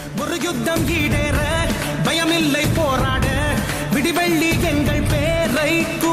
ஒரு யுத்தம் ஈடேற பயமில்லை போராட விடிவெள்ளி எங்கள் பேரை